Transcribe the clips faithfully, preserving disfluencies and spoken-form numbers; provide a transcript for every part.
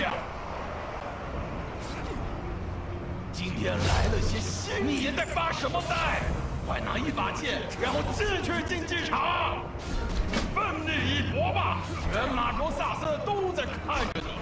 量。今天来了些新，你在发什么呆？快拿一把剑，然后进去竞技场，奋力一搏吧！全马卓萨斯都在看着你。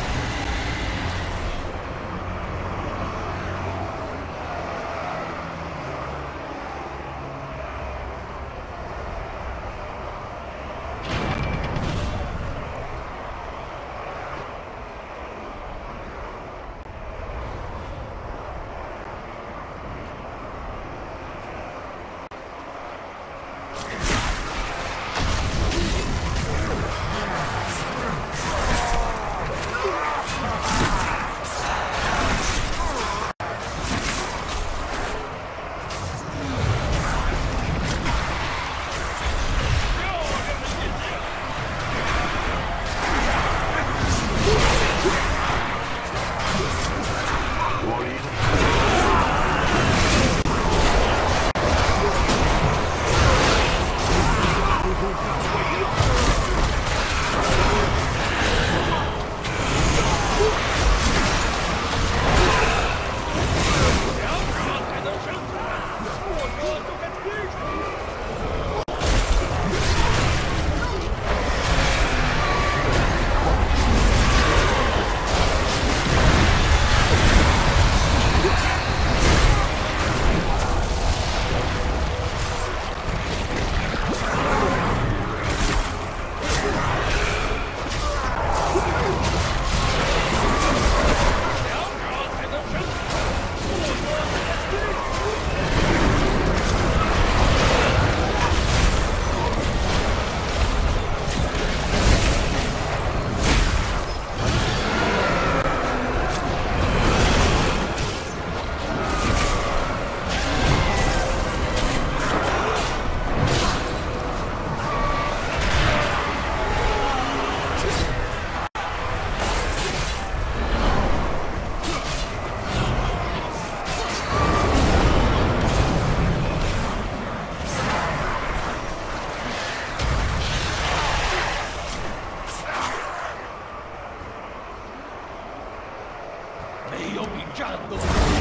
没有比战斗。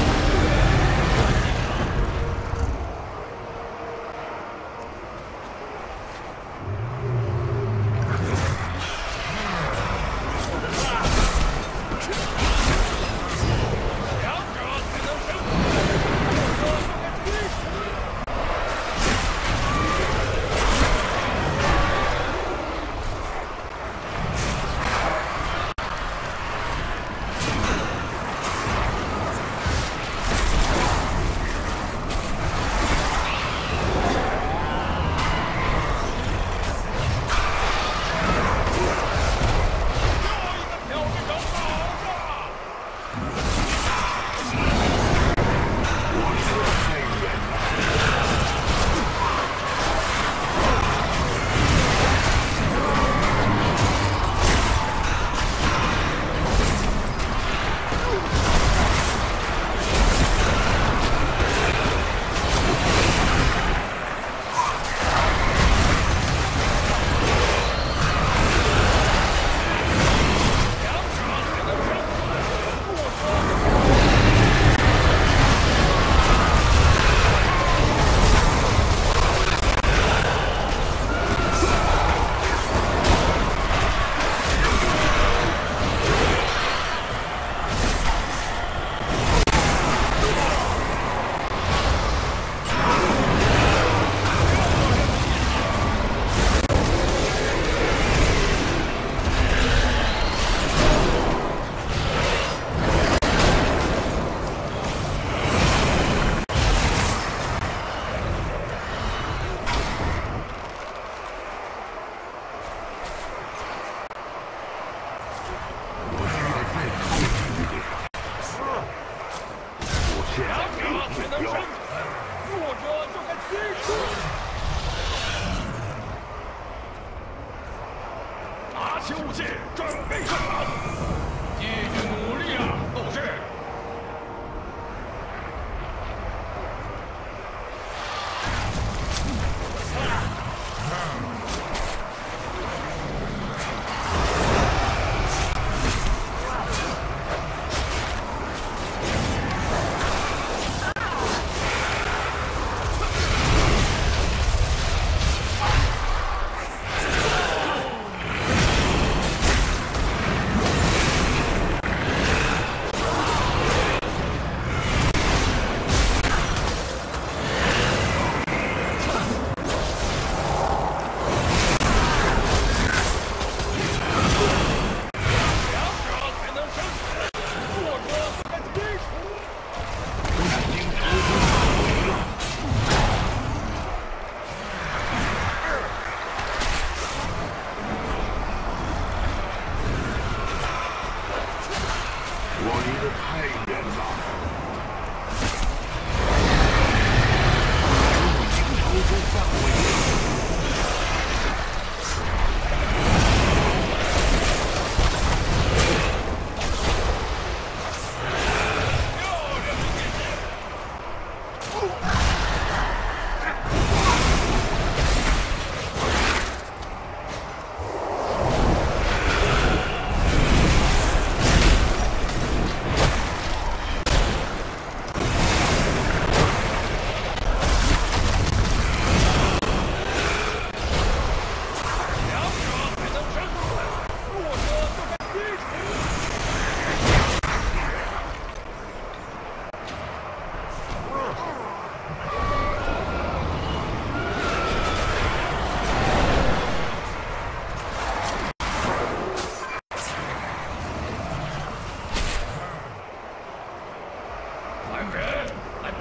拿起武器，准备上场！继续努力啊，斗士！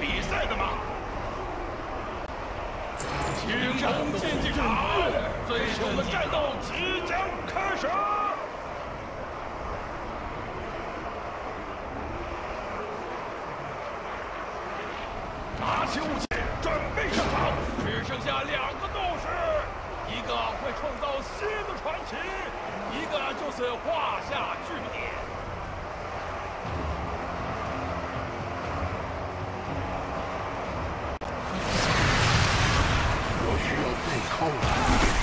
比赛的吗？青铜竞技场，最凶的战斗即将开始。拿起武器，准备上场。只剩下两个斗士，一个会创造新的传奇，一个就是画下句点。 靠了！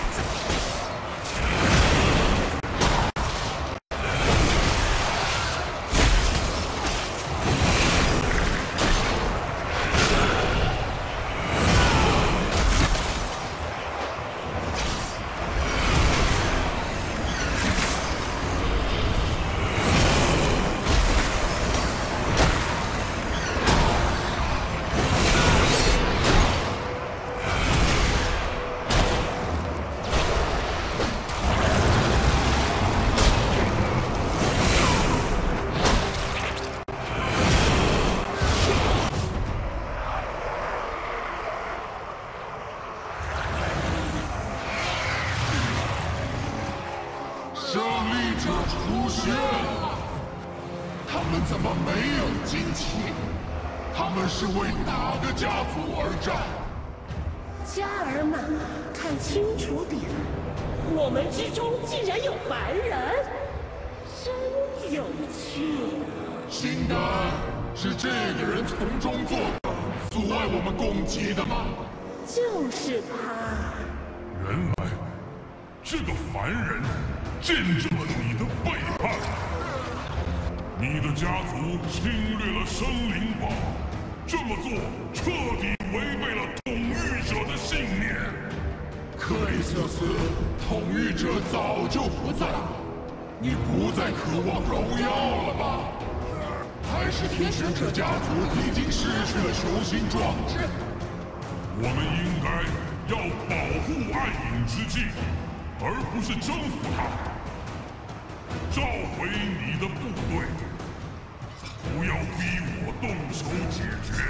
胜利者出现了！他们怎么没有惊奇？他们是为哪个家族而战？ 加尔玛，看清楚点，我们之中竟然有凡人，真有趣。 辛丹，是这个人从中作梗，阻碍我们攻击的吗？ 就是他。 原来，这个凡人。 见证了你的背叛，你的家族侵略了生灵堡，这么做彻底违背了统御者的信念。克里瑟斯，统御者早就不在了，你不再渴望荣耀了吗？还是天选者家族已经失去了雄心壮志？我们应该要保护暗影之际。 而不是征服他，召回你的部队，不要逼我动手解决。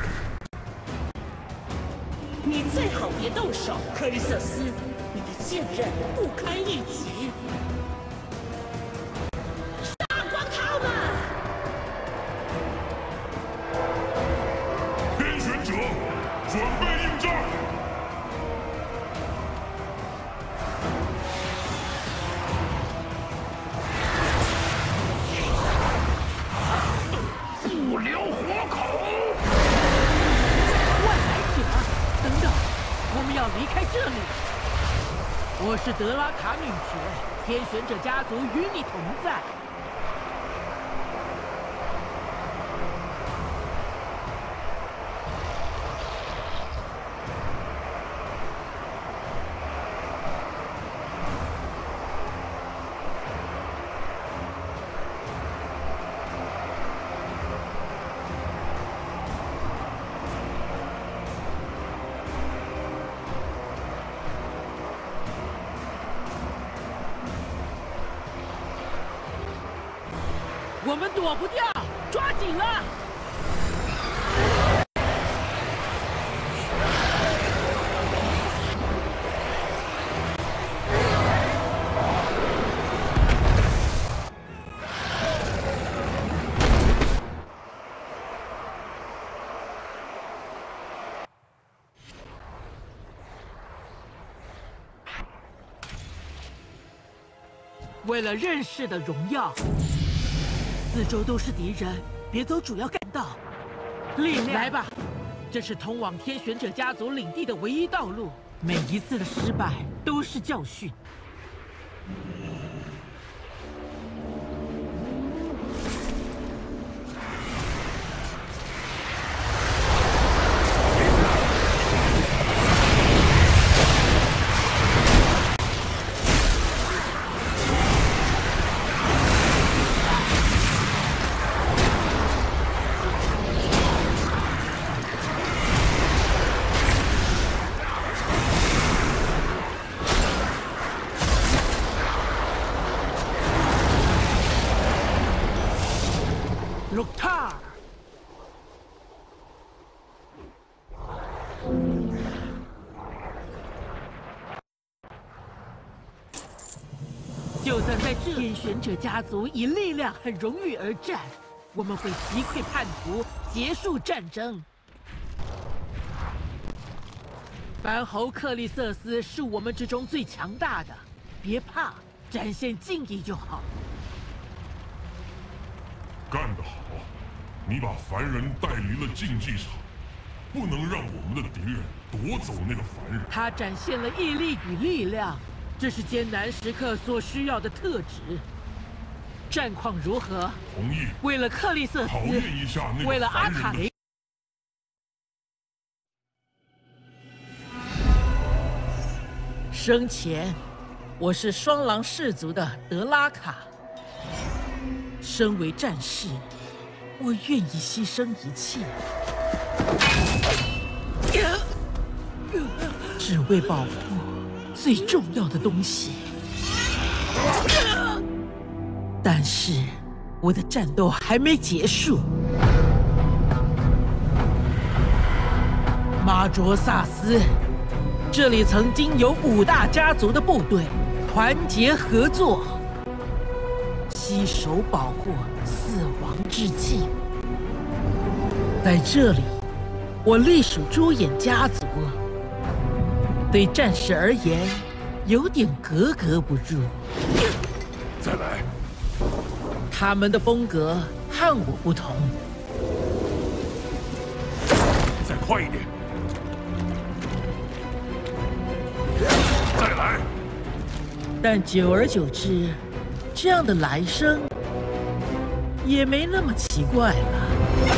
你最好别动手，克里瑟斯，你的剑刃不堪一击。杀光他们！ 天选者，准备应战！ 留活口！ 外来者，等等，我们要离开这里。我是德拉卡女爵，天选者家族与你同在。我们躲不掉，抓紧了！为了认识的荣耀。 四周都是敌人，别走主要干道。力量，来吧！这是通往天选者家族领地的唯一道路。每一次的失败都是教训。 就算在这天选者家族以力量和荣誉而战，我们会击溃叛徒，结束战争。凡侯克利瑟斯是我们之中最强大的，别怕，展现敬意就好。 干得好！你把凡人带离了竞技场，不能让我们的敌人夺走那个凡人。 他展现了毅力与力量，这是艰难时刻所需要的特质。战况如何？ 同意。 为了克利瑟斯， 考验一下那个为了阿凡人的卡雷。生前，我是双狼氏族的德拉卡。身为战士，我愿意牺牲一切，只为保护最重要的东西。但是，我的战斗还没结束。马卓萨斯。这里曾经有五大家族的部队，团结合作，携手保护死亡之际。在这里，我隶属朱眼家族，对战士而言，有点格格不入。 再来， 他们的风格和我不同。 再快一点。再来！ 但久而久之，这样的来生也没那么奇怪了。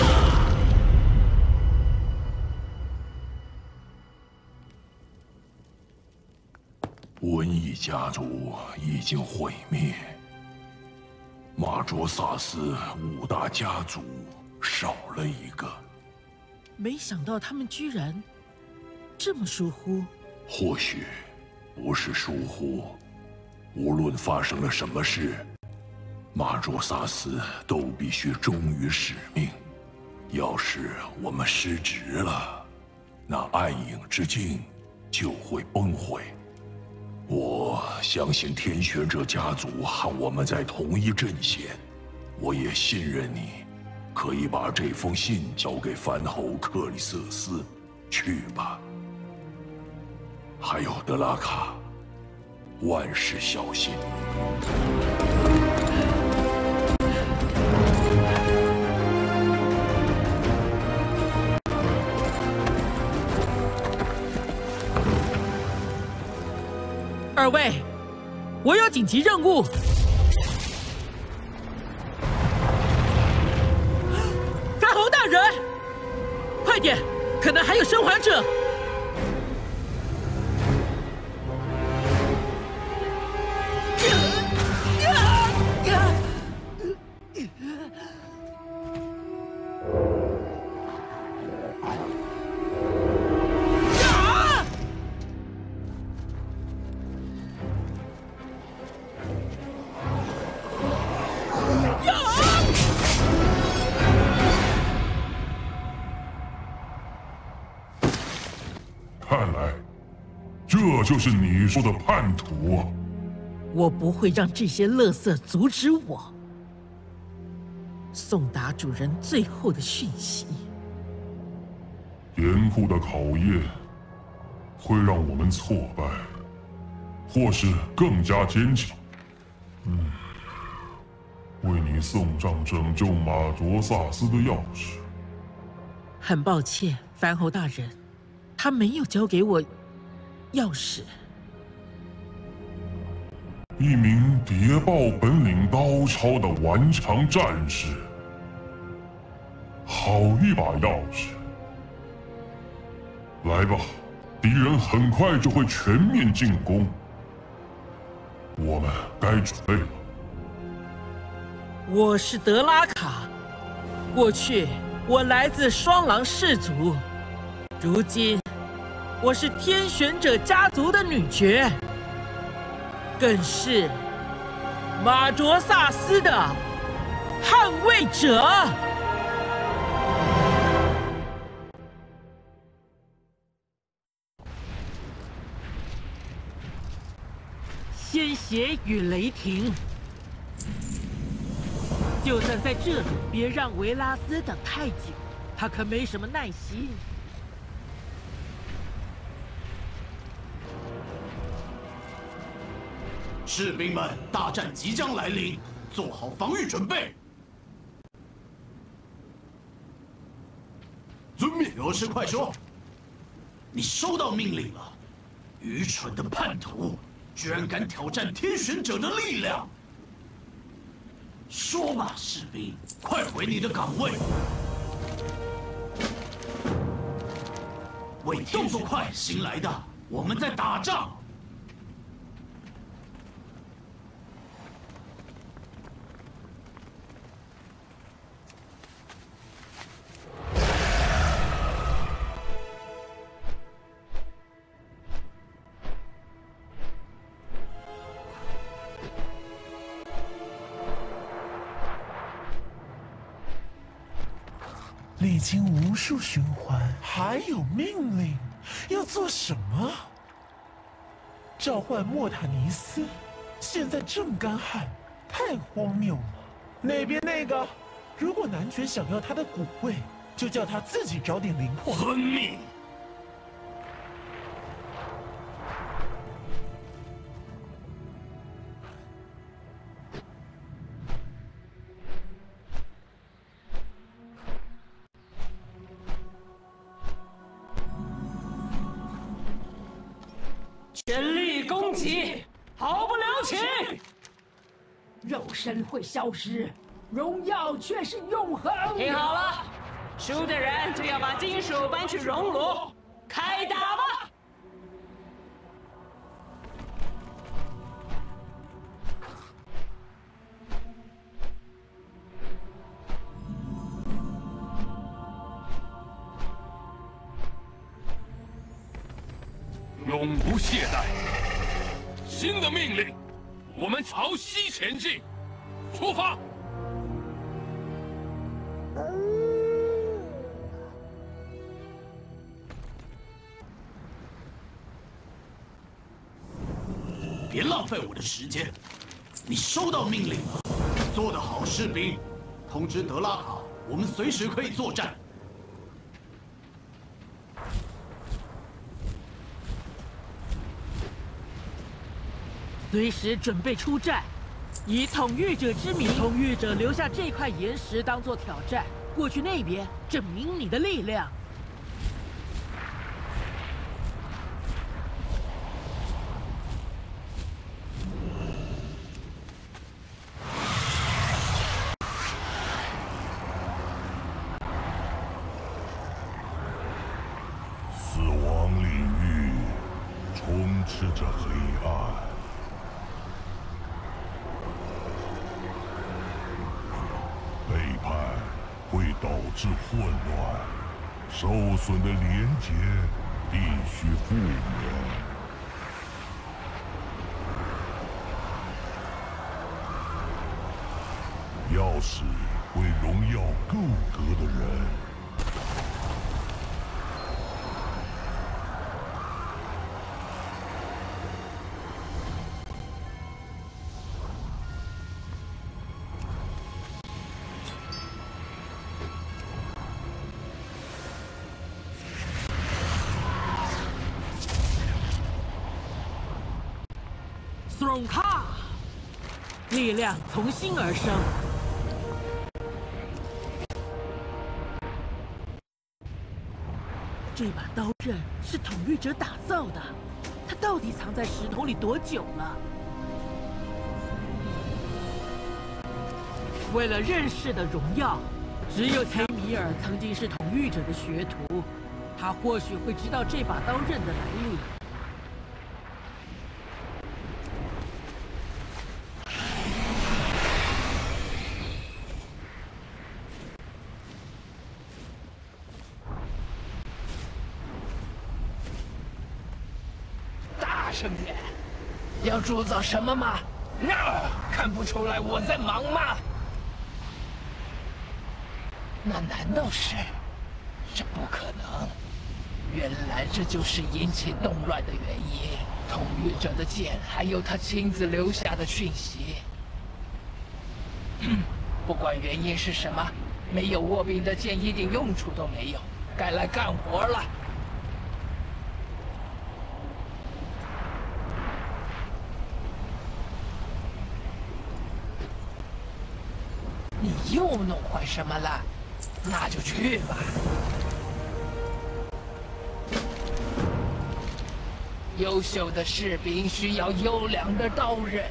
瘟疫家族已经毁灭，马卓萨斯五大家族少了一个。 没想到他们居然这么疏忽。 或许不是疏忽，无论发生了什么事，马卓萨斯都必须忠于使命。要是我们失职了，那暗影之境就会崩毁。我相信天选者家族和我们在同一阵线，我也信任你，可以把这封信交给藩侯克里瑟斯，去吧。还有德拉卡，万事小心。 二位，我有紧急任务。藩侯大人，快点，可能还有生还者。 看来，这就是你说的叛徒啊！ 我不会让这些垃圾阻止我送达主人最后的讯息。 严酷的考验会让我们挫败，或是更加坚强。嗯，为你送上拯救马卓萨斯的钥匙。 很抱歉，藩侯大人，他没有交给我钥匙。 一名谍报本领高超的顽强战士，好一把钥匙！来吧，敌人很快就会全面进攻，我们该准备了。 我是德拉卡，过去我来自双狼氏族，如今我是天选者家族的女爵。更是马卓萨斯的捍卫者。 鲜血与雷霆。就算在这里，别让维拉斯等太久，他可没什么耐心。 士兵们，大战即将来临，做好防御准备。遵命。有事快说。你收到命令了。愚蠢的叛徒，居然敢挑战天选者的力量！说吧，士兵，快回你的岗位。喂，动作快，新来的，我们在打仗。 历经无数循环，还有命令，要做什么？召唤莫塔尼斯，现在正干旱，太荒谬了。那边那个，如果男爵想要他的骨位，就叫他自己找点灵魂。 遵命。 全力攻击，毫不留情。 肉身会消失，荣耀却是永恒。 听好了，输的人就要把金属搬去熔炉，开打吧！ 永不懈怠。新的命令，我们朝西前进，出发。 别浪费我的时间！你收到命令了，做得好，士兵。通知德拉卡，我们随时可以作战。 随时准备出战，以统御者之名，统御者留下这块岩石当做挑战，过去那边证明你的力量。 死亡领域充斥着黑暗。背叛会导致混乱，受损的连结必须复原。钥匙为荣耀够格的人。 斯隆卡，力量从心而生。这把刀刃是统御者打造的，它到底藏在石头里多久了？为了任氏的荣耀，只有塞米尔曾经是统御者的学徒，他或许会知道这把刀刃的来历。 大声点！要铸造什么吗？那看不出来我在忙吗？那难道是？这不可能！原来这就是引起动乱的原因。 统御者的剑，还有他亲自留下的讯息。不管原因是什么，没有卧柄的剑一点用处都没有，该来干活了。你又弄坏什么了？那就去吧。优秀的士兵需要优良的刀刃。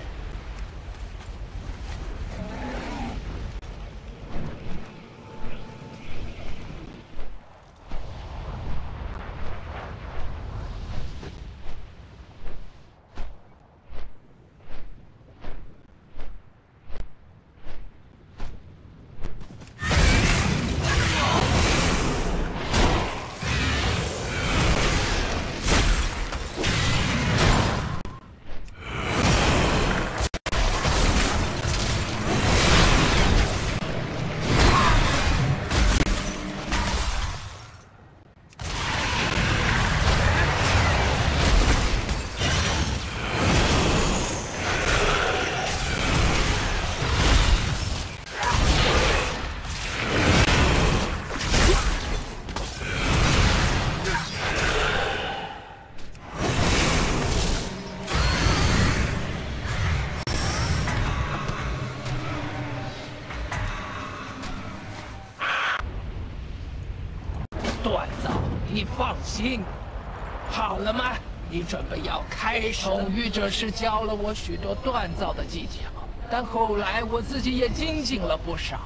锻造，你放心。好了吗？你准备要开始？统御者是教了我许多锻造的技巧，但后来我自己也精进了不少。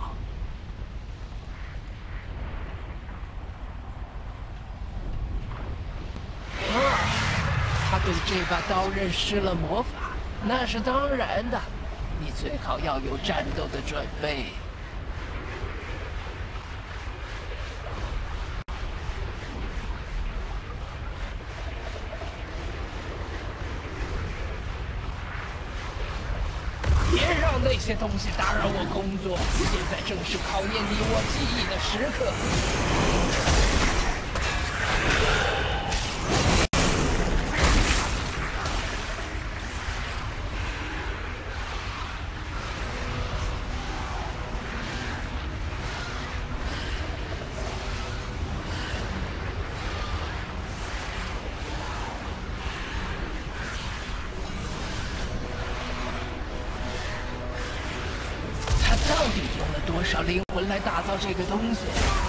啊，他对这把刀刃施了魔法，那是当然的。你最好要有战斗的准备。别让那些东西打扰我工作，现在正是考验你我记忆的时刻。到底用了多少灵魂来打造这个东西？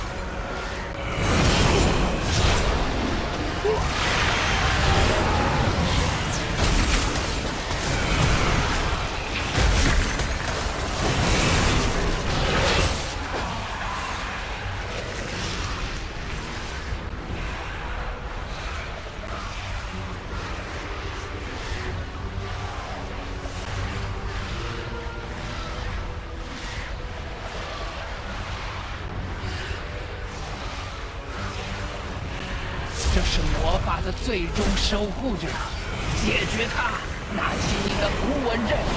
这是魔法的最终守护者，解决它，拿起你的符文阵。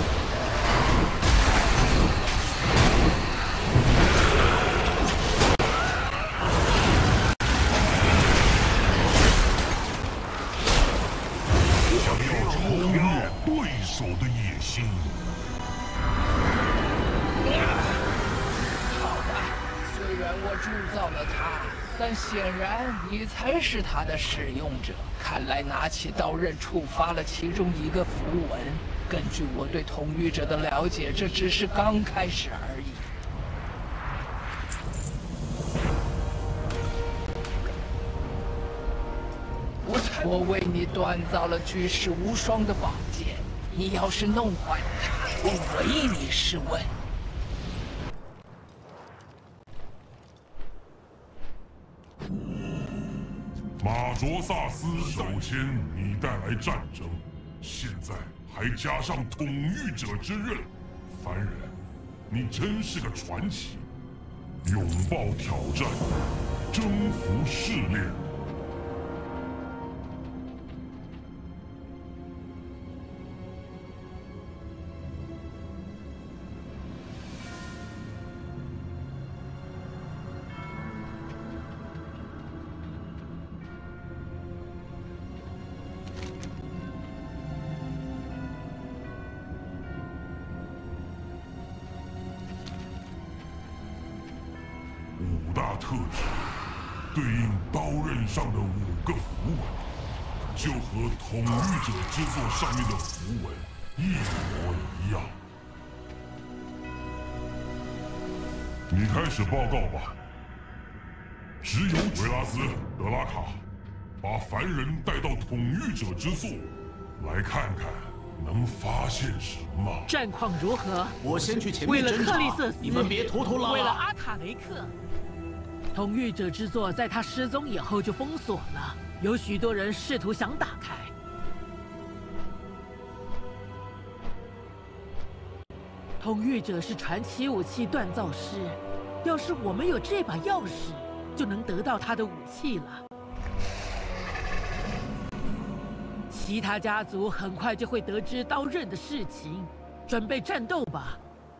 想要超越对手的野心。 好吧，虽然我铸造了它。但显然，你才是他的使用者。看来拿起刀刃触发了其中一个符文。根据我对统御者的了解，这只是刚开始而已。我我为你锻造了举世无双的宝剑，你要是弄坏了它，我唯你是问。 马卓萨斯，首先你带来战争，现在还加上统御者之刃，凡人，你真是个传奇！拥抱挑战，征服试炼。 特质，对应刀刃上的五个符文，就和统御者之作上面的符文一模一样。你开始报告吧。只有维拉斯、德拉卡，把凡人带到统御者之座，来看看能发现什么。 战况如何？ 我先去前为了面侦查， 克利瑟斯， 你们别拖拖拉拉。 为了阿塔雷克，统御者之座在他失踪以后就封锁了，有许多人试图想打开。统御者是传奇武器锻造师，要是我们有这把钥匙，就能得到他的武器了。其他家族很快就会得知刀刃的事情，准备战斗吧。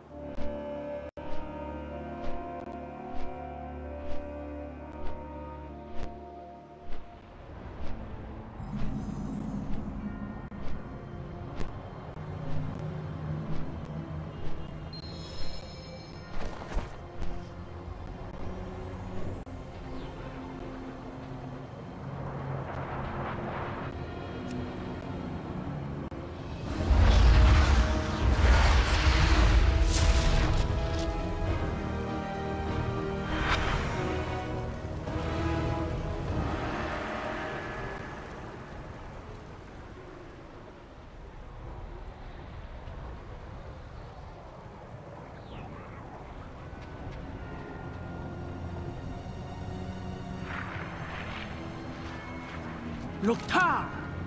洛塔尔，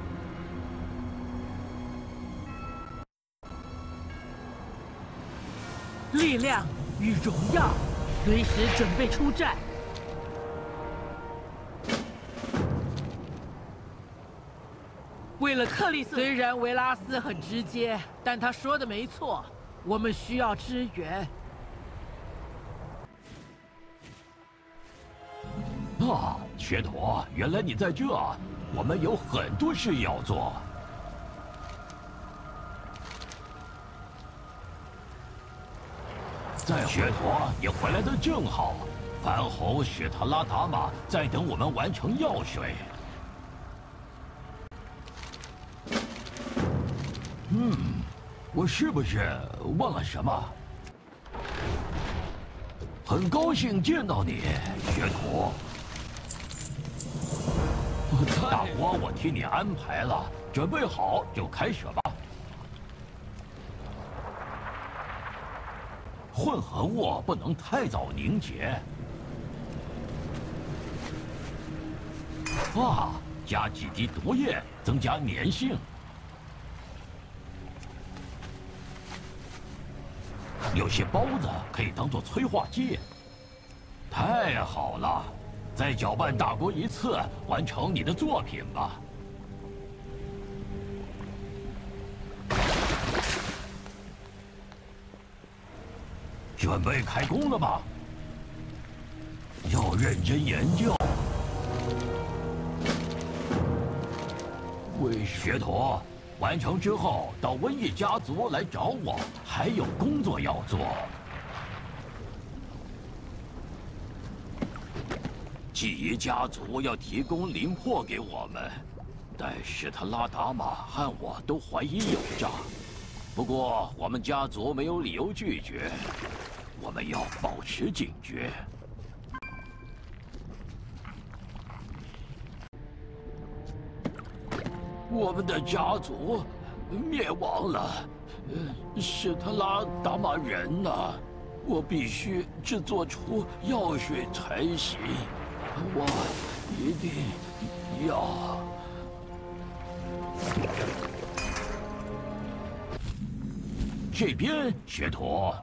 力量与荣耀，随时准备出战。为了克里斯，虽然维拉斯很直接，但他说的没错，我们需要支援。 啊，学陀，原来你在这！我们有很多事要做。在学陀，你回来的正好。梵侯史特拉达玛在等我们完成药水。嗯，我是不是忘了什么？很高兴见到你，学徒。大国，我替你安排了，准备好就开始吧。混合物不能太早凝结。啊，加几滴毒液，增加粘性。有些包子可以当做催化剂。太好了！再搅拌大锅一次，完成你的作品吧。准备开工了吗？要认真研究。为学徒完成之后，到瘟疫家族来找我，还有工作要做。记忆家族要提供灵魄给我们，但史特拉达玛和我都怀疑有诈。不过我们家族没有理由拒绝，我们要保持警觉。我们的家族灭亡了，史特拉达玛人呢？我必须制作出药水才行。我一定要。这边，学徒。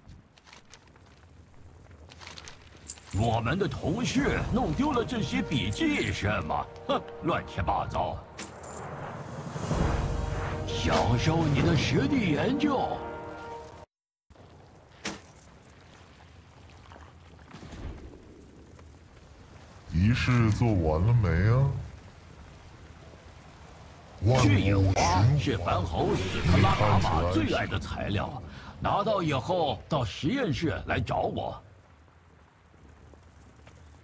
我们的同事弄丢了这些笔记是吗？哼，乱七八糟。享受你的实地研究。 仪式做完了没啊？ 巨影花是梵侯史特拉达玛最爱的材料，拿到以后到实验室来找我。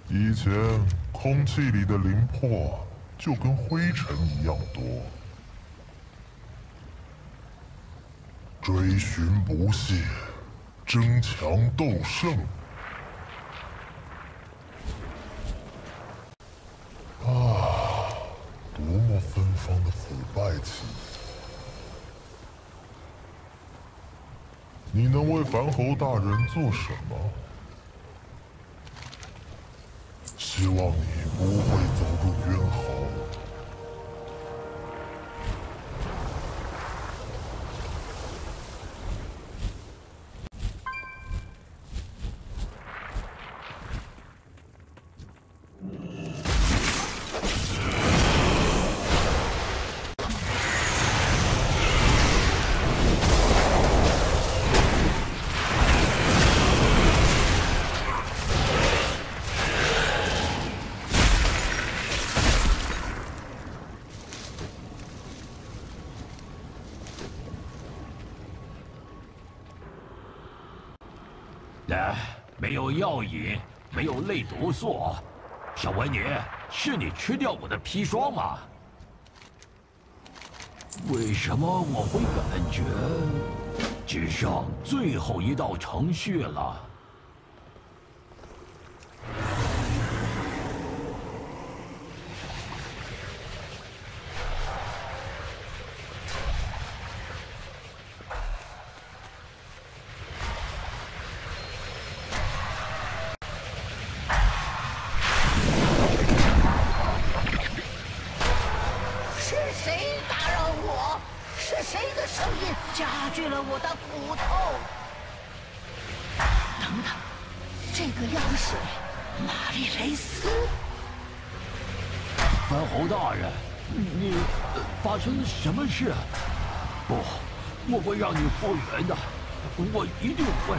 以前空气里的灵魄就跟灰尘一样多。追寻不懈，争强斗胜。啊，多么芬芳的腐败气！你能为梵侯大人做什么？希望你不会走入冤壕。 哎，没有药引，没有类毒素，小维尼，是你吃掉我的砒霜吗？为什么我会感觉只剩最后一道程序了？ 加剧了我的骨头。等等，这个药水，玛丽雷斯。 梵侯大人，你发生了什么事？不，我会让你复原的，我一定会。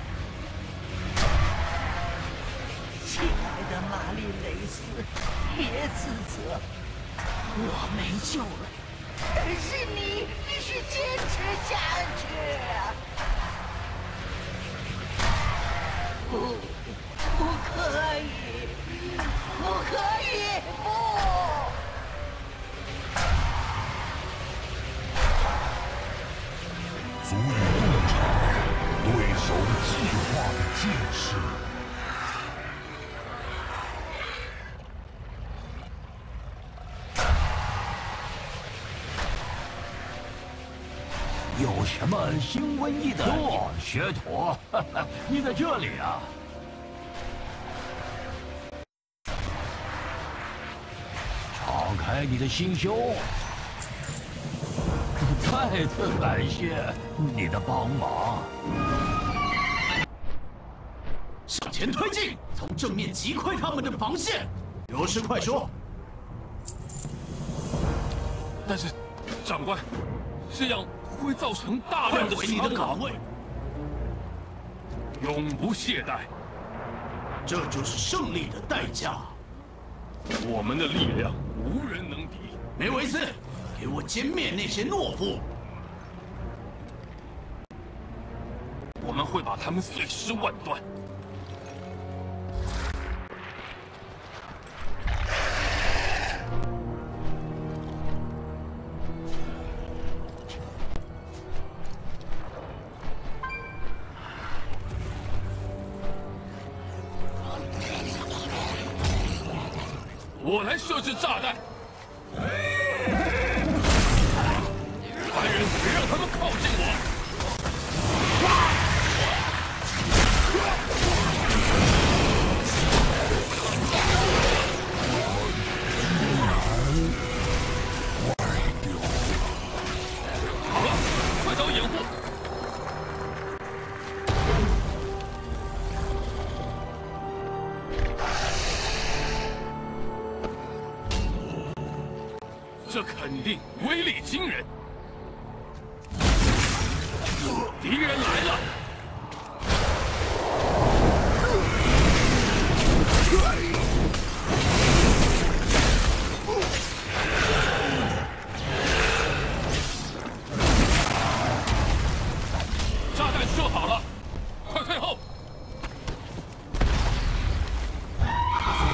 亲爱的玛丽雷斯，别自责，我没救了。但是你必须坚持下去！不，不可以，不可以，不！ 足以洞察对手计划的剑士。 有什么新瘟疫的？哦，学徒，你在这里啊！敞开你的心胸。再次感谢你的帮忙。 向前推进，从正面击溃他们的防线。有事快说。 但是，长官，这样会造成大量的回你的岗位， 永不懈怠。 这就是胜利的代价。 我们的力量无人能敌。 梅维斯，给我歼灭那些懦夫！ 我们会把他们碎尸万段。我来设置炸弹。凡人，别让他们靠近我。好了，快找掩护。这肯定威力惊人。敌人来了！炸弹设好了，快退后！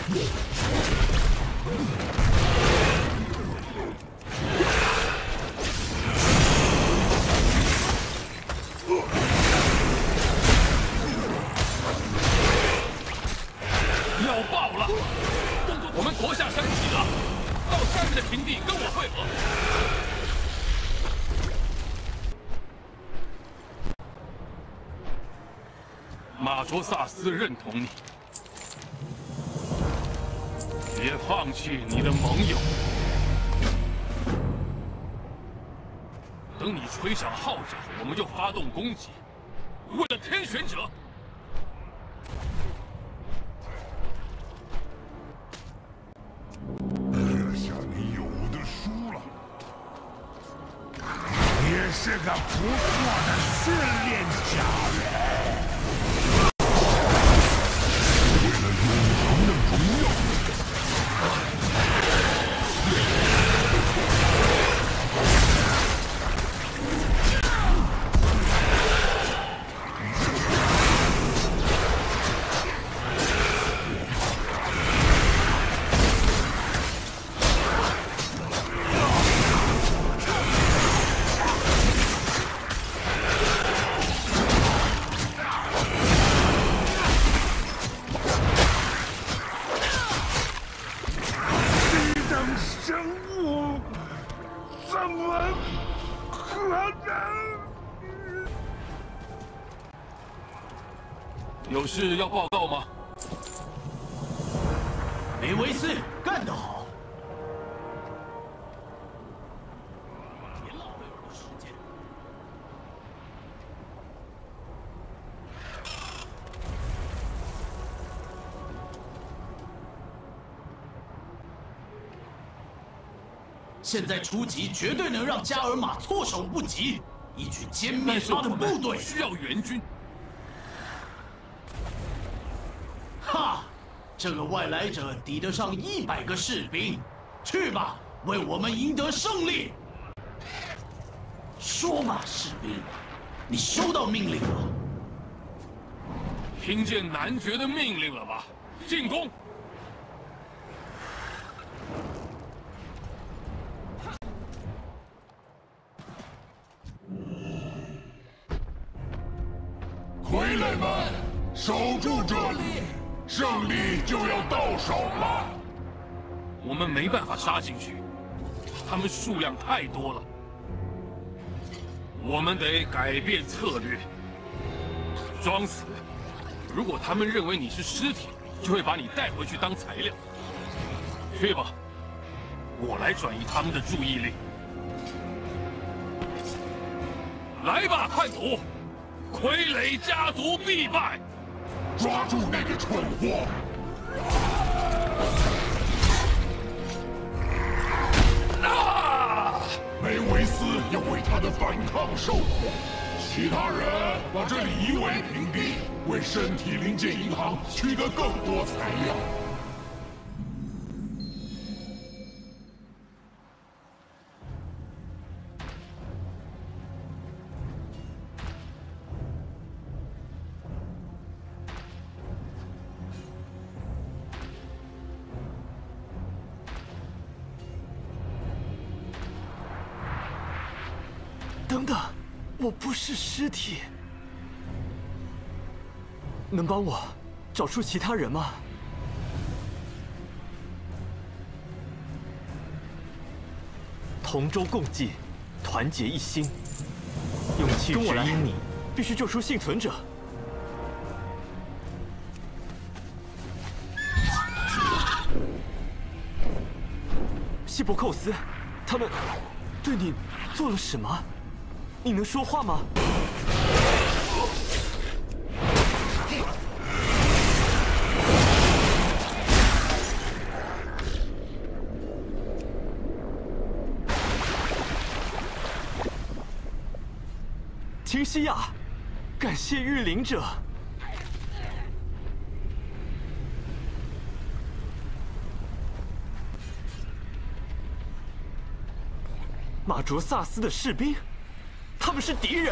要爆了！我们夺下山脊了，到下面的平地跟我会合。马卓萨斯认同你，别放弃你的盟友。等你吹响号角，我们就发动攻击。为了天选者！ 也是个不错的训练家人。为了永恒的荣耀， 有事要报告吗？ 梅维斯，干得好！别浪费我的时间。现在出击绝对能让加尔玛措手不及，一举歼灭他的部队。 需要援军。 哈，这个外来者抵得上一百个士兵，去吧，为我们赢得胜利。说吧，士兵，你收到命令了？ 听见男爵的命令了吧？进攻！ 傀儡们，守住这里！ 胜利就要到手了， 我们没办法杀进去，他们数量太多了，我们得改变策略，装死。如果他们认为你是尸体，就会把你带回去当材料。去吧，我来转移他们的注意力。来吧，叛徒！傀儡家族必败！ 抓住那个蠢货！啊！梅维斯要为他的反抗受苦，其他人把这里夷为平地，为身体零件银行取得更多材料。 等等，我不是尸体，能帮我找出其他人吗？同舟共济，团结一心，勇气指引你，必须救出幸存者。希伯寇斯，他们对你做了什么？ 你能说话吗？秦西亚，感谢御灵者。马卓萨斯的士兵。 他们是敌人！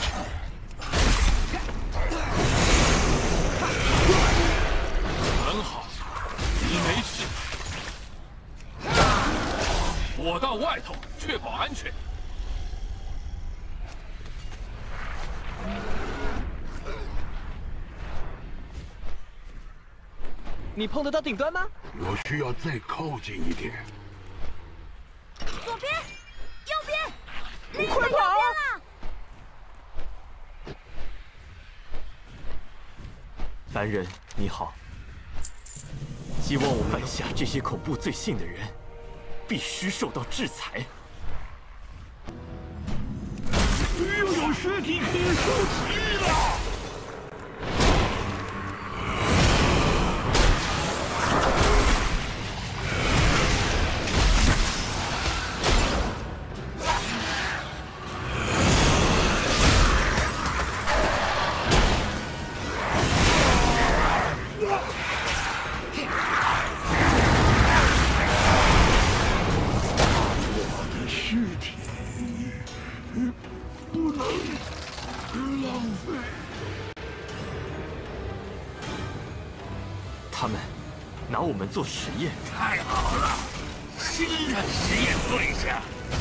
很好， 到外头，确保安全。 你碰得到顶端吗？ 我需要再靠近一点。 左边，右边，那个快跑！ 右边了！ 凡人，你好。希望我们犯下这些恐怖罪行的人，必须受到制裁。 又有尸体可以收集了。 他们拿我们做实验， 太好了，新的实验对象。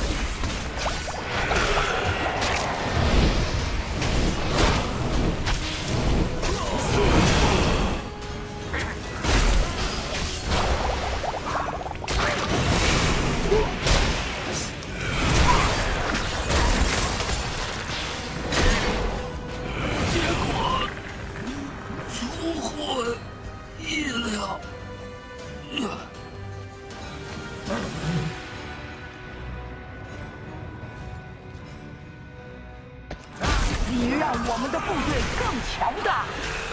结果出乎意料。 你让我们的部队更强大。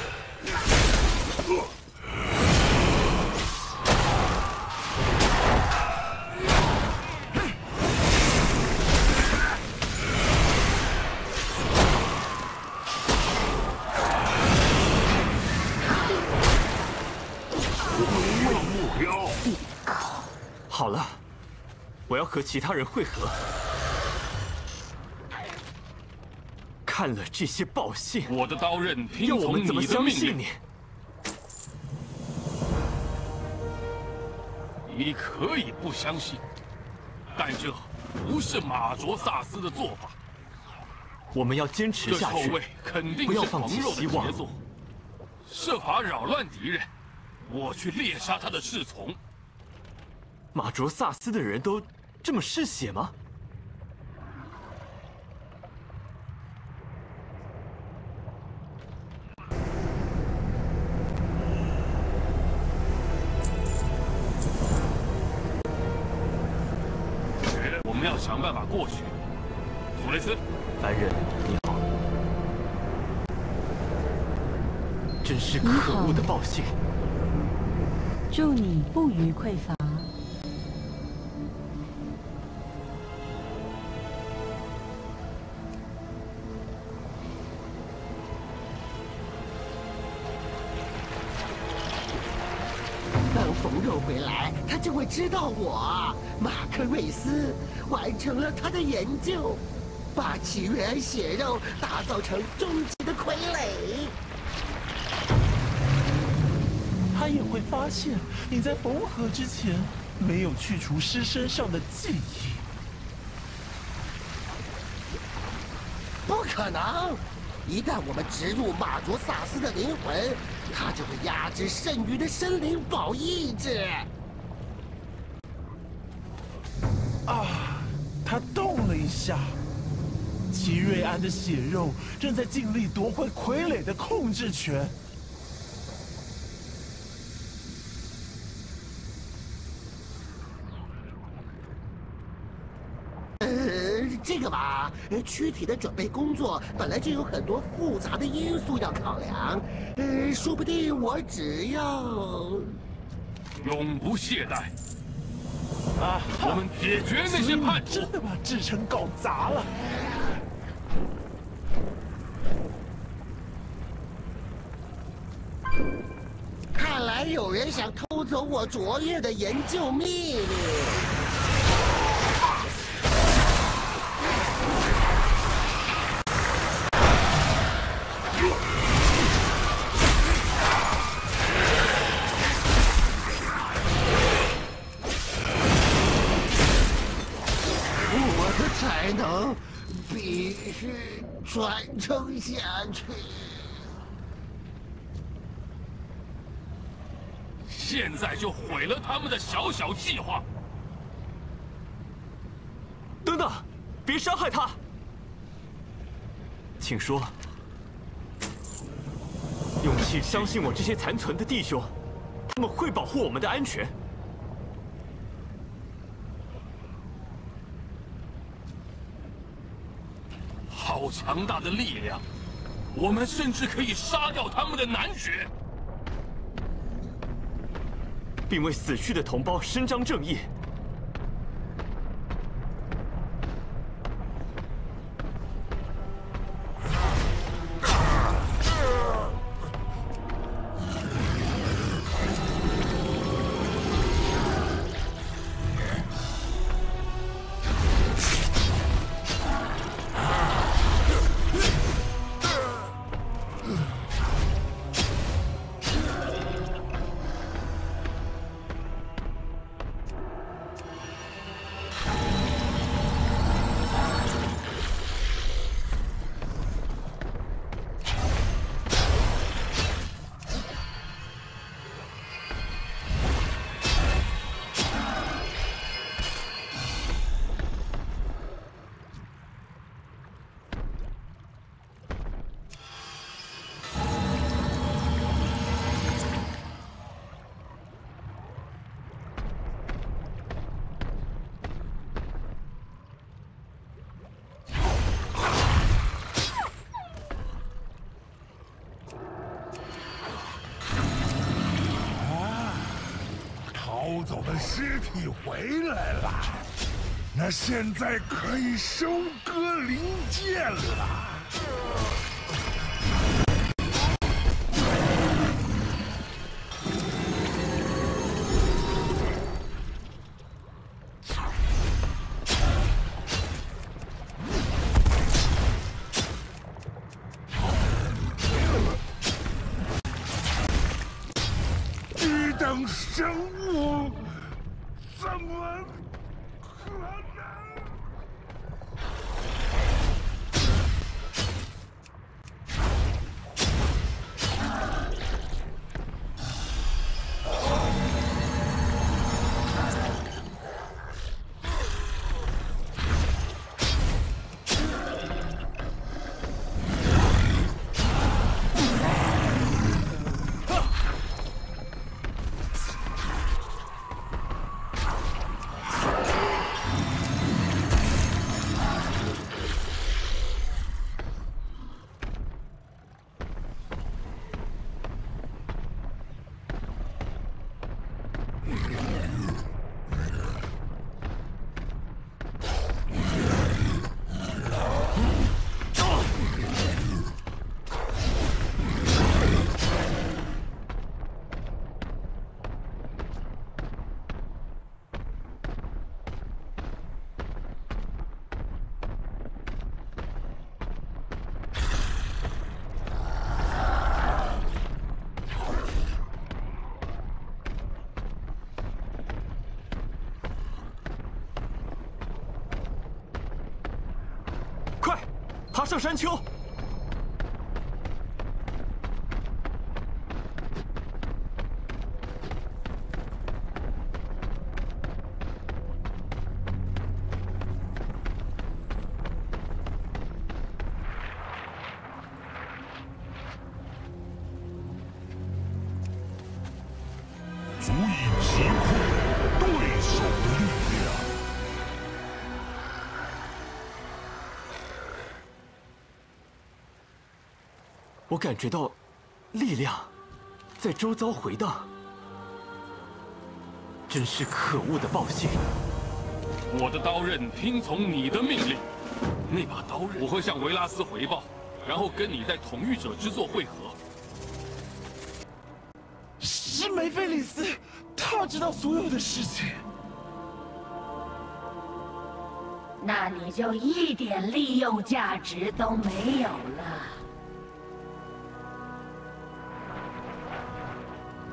目标。 好了，我要和其他人会合。 看了这些报信， 我的刀刃听要我们怎么从你的命令。 相信你？ 你可以不相信，但这不是马卓萨斯的做法。 我们要坚持下去， 这臭味肯定是不要放弃彭肉的希望杰作，设法扰乱敌人，我去猎杀他的侍从。 马卓萨斯的人都这么嗜血吗？ 我们要想办法过去。索雷斯， 凡人，你好。真是可恶的报信！ 祝你不虞匮乏。 等冯肉回来，他就会知道我马克瑞斯完成了他的研究，把奇瑞安血肉打造成终极的傀儡。 他也会发现你在缝合之前没有去除尸身上的记忆。 不可能！一旦我们植入马卓萨斯的灵魂，他就会压制剩余的生灵宝意志。 啊，他动了一下。奇瑞安的血肉正在尽力夺回傀儡的控制权。 这个吧，躯体的准备工作本来就有很多复杂的因素要考量，呃，说不定我只要永不懈怠。 啊， 我们解决那些叛徒。 真的把制程搞砸了。 看来有人想偷走我卓越的研究秘密。 我能必须传承下去。 现在就毁了他们的小小计划！ 等等，别伤害他！请说，用气相信我这些残存的弟兄，他们会保护我们的安全。 好强大的力量，我们甚至可以杀掉他们的男爵， 并为死去的同胞伸张正义。 逃走的尸体回来了，那现在可以收割灵剑了。这等生物怎么可能？ 爬上山丘！ 足以击溃对手的力量。 我感觉到力量在周遭回荡，真是可恶的暴信！ 我的刀刃听从你的命令，那把刀刃我会向维拉斯回报，然后跟你在统御者之座会合。 是梅菲里斯，他知道所有的事情。 那你就一点利用价值都没有了。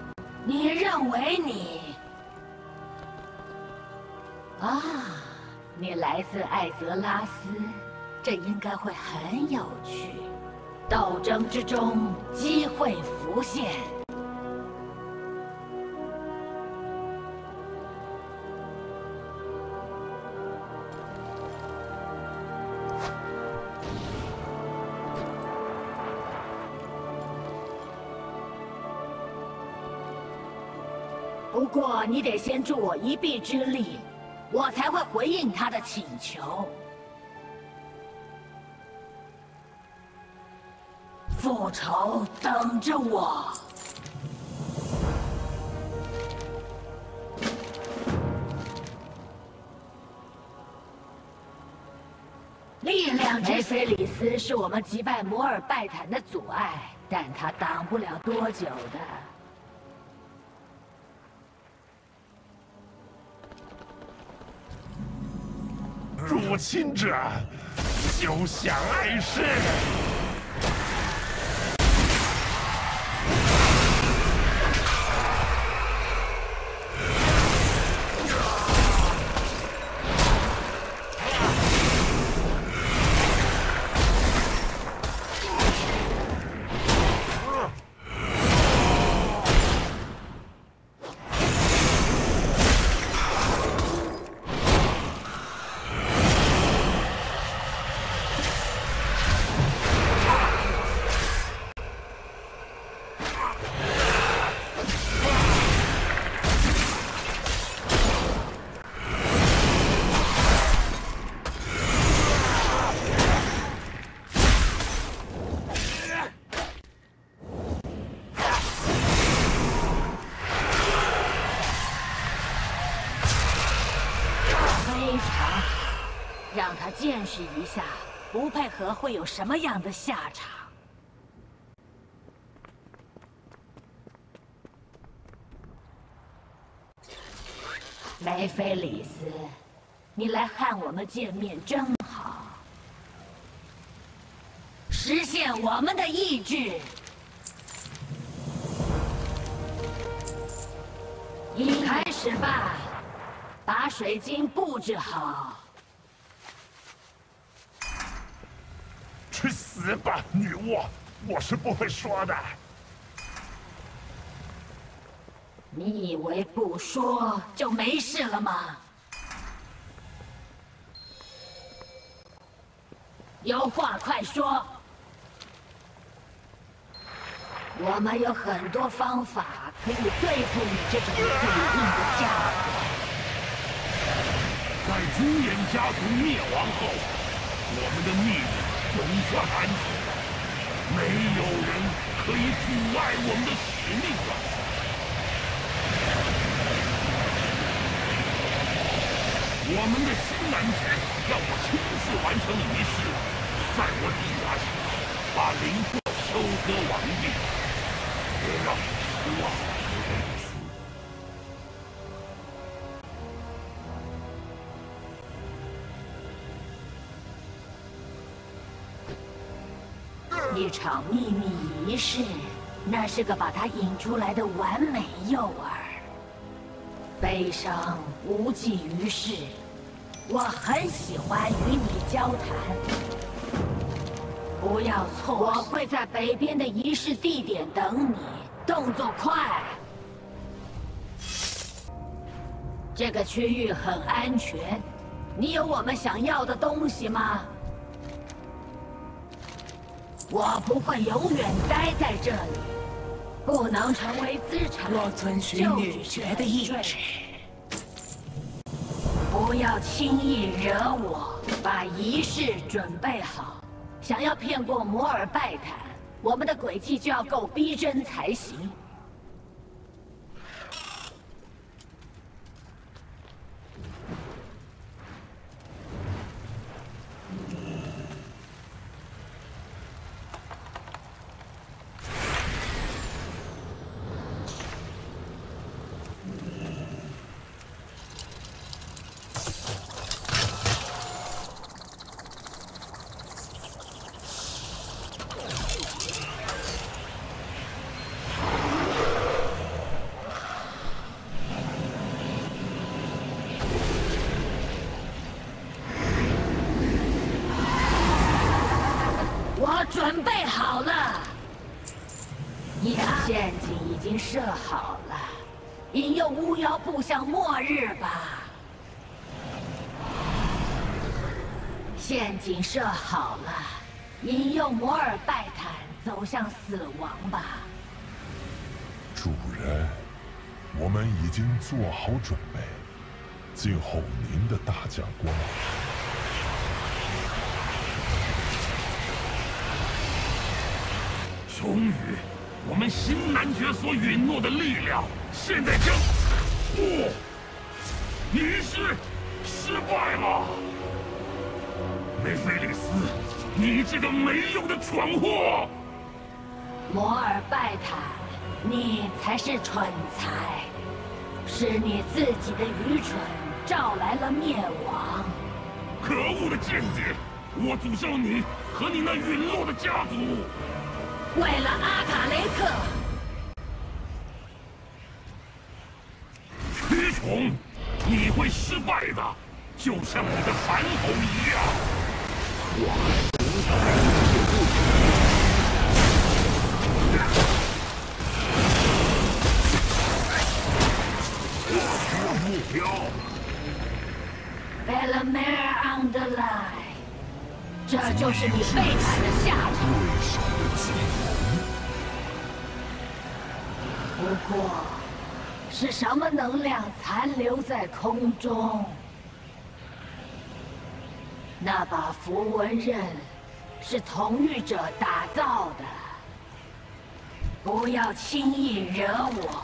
你认为你啊， 你来自艾泽拉斯，这应该会很有趣。斗争之中，机会浮现。不过你得先助我一臂之力，我才会回应他的请求。复仇等着我。力量之菲里斯是我们击败摩尔拜坦的阻碍，但他挡不了多久的。 入侵者，休想碍事！ 让他见识一下，不配合会有什么样的下场。梅菲里斯，你来和我们见面真好，实现我们的意志。一开始吧，把水晶布置好。 去死吧，女巫！我是不会说的。 你以为不说就没事了吗？有话快说！我们有很多方法可以对付你这种嘴硬的家伙。 在朱眼家族灭亡后，我们的秘密 总算安全，没有人可以阻碍我们的使命了。我们的新男爵要我亲自完成仪式，在我抵达时把灵魄收割完毕，别让你失望，菲里斯。 一场秘密仪式，那是个把他引出来的完美诱饵。悲伤无济于事，我很喜欢与你交谈。不要错，我会在北边的仪式地点等你，动作快。这个区域很安全，你有我们想要的东西吗？ 我不会永远待在这里，不能成为资产。 若遵循女爵的意志， 不要轻易惹我。把仪式准备好。想要骗过摩尔拜坦，我们的诡计就要够逼真才行。 啊！ 经设好了，引诱巫妖步向末日吧。陷阱设好了，引诱摩尔拜坦走向死亡吧。 主人，我们已经做好准备，静候您的大驾光临。 终于，我们新男爵所允诺的力量，现在将……不，仪式失败了。梅菲利斯，你这个没用的蠢货！ 摩尔拜坦，你才是蠢材，是你自己的愚蠢招来了灭亡。 可恶的间谍！我诅咒你和你那陨落的家族！ 为了阿卡雷克！ 愚虫，你会失败的，就像你的残头一样。我还不我需要目标。 Bellamere on the line， 这就是你背叛的下场。 对手的棋逢。 不过，是什么能量残留在空中？那把符文刃是同域者打造的，不要轻易惹我，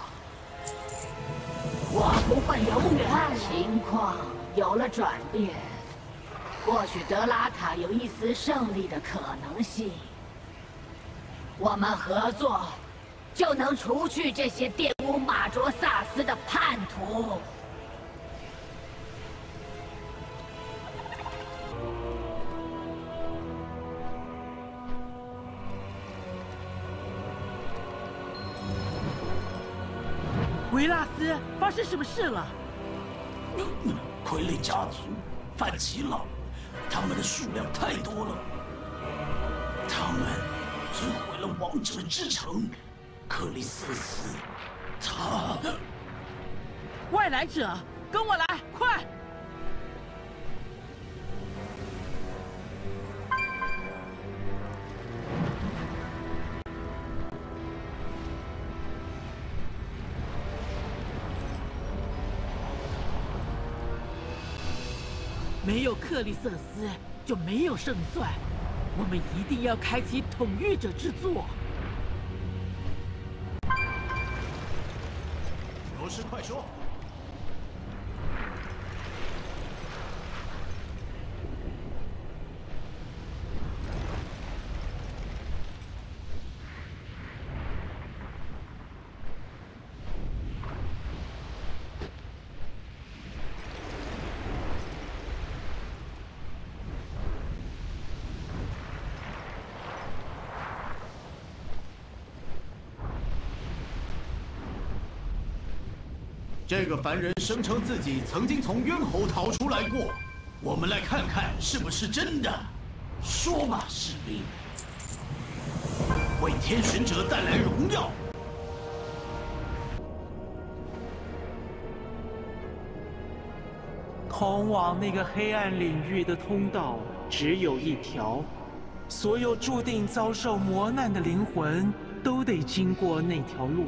我不会永远。情况有了转变，或许德拉塔有一丝胜利的可能性。我们合作，就能除去这些玷污马卓萨斯的叛徒。 维纳斯，发生什么事了？ 傀儡家族反击了，他们的数量太多了，他们摧毁了王者之城。克里斯斯，他…… 外来者，跟我来，快！没有克里瑟斯，就没有胜算。我们一定要开启统御者之作。 有事快说。这个凡人声称自己曾经从冤侯逃出来过，我们来看看是不是真的。说吧，士兵，为天选者带来荣耀。 通往那个黑暗领域的通道只有一条，所有注定遭受磨难的灵魂都得经过那条路。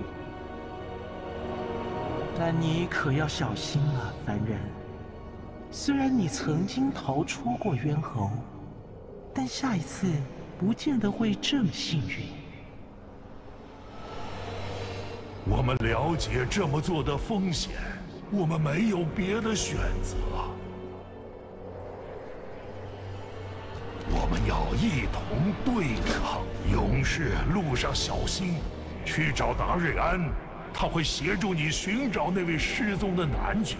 但你可要小心了，凡人。虽然你曾经逃出过冤侯，但下一次不见得会这么幸运。 我们了解这么做的风险，我们没有别的选择。我们要一同对抗。勇士，路上小心，去找达瑞安。他会协助你寻找那位失踪的男爵。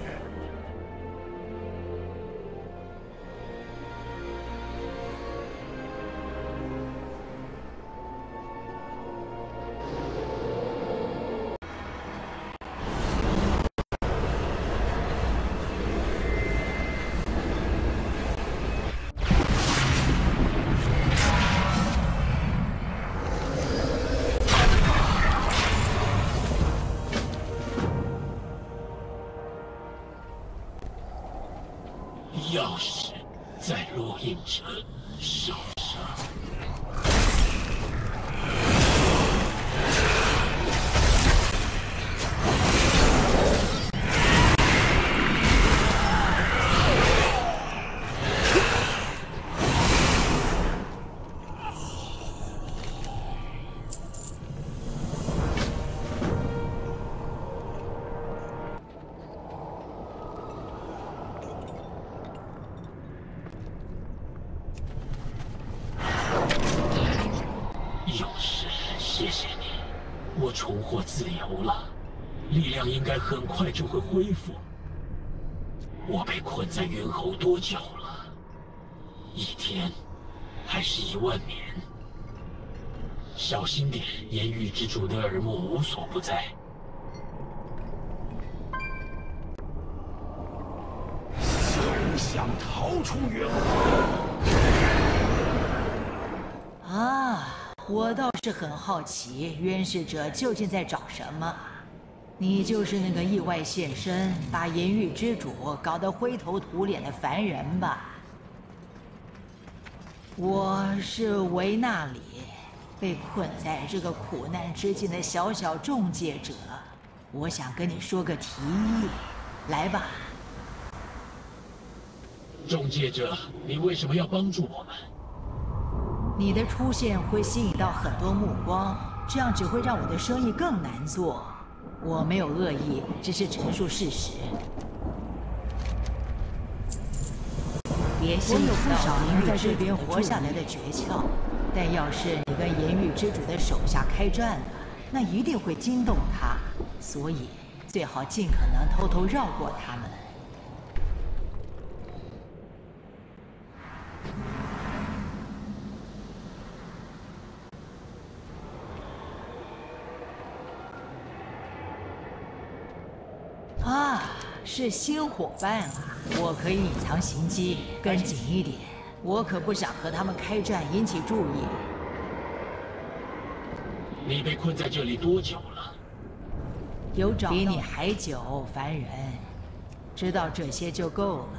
钥匙在落印者手上。谢谢你，我重获自由了，力量应该很快就会恢复。我被困在猿猴多久了？一天，还是一万年？小心点，岩域之主的耳目无所不在。 休想逃出猿猴！ 啊！ 我倒是很好奇，冤侍者究竟在找什么？你就是那个意外现身，把岩域之主搞得灰头土脸的凡人吧？我是维纳里，被困在这个苦难之境的小小中介者。我想跟你说个提议，来吧。 中介者，你为什么要帮助我们？ 你的出现会吸引到很多目光，这样只会让我的生意更难做。我没有恶意，只是陈述事实。别信有不少能在这边活下来的诀窍，但要是你跟岩域之主的手下开战了，那一定会惊动他，所以最好尽可能偷偷绕过他们。 啊，是新伙伴啊！我可以隐藏行迹，跟紧一点。我可不想和他们开战，引起注意。 你被困在这里多久了？ 有找比你还久，凡人。知道这些就够了。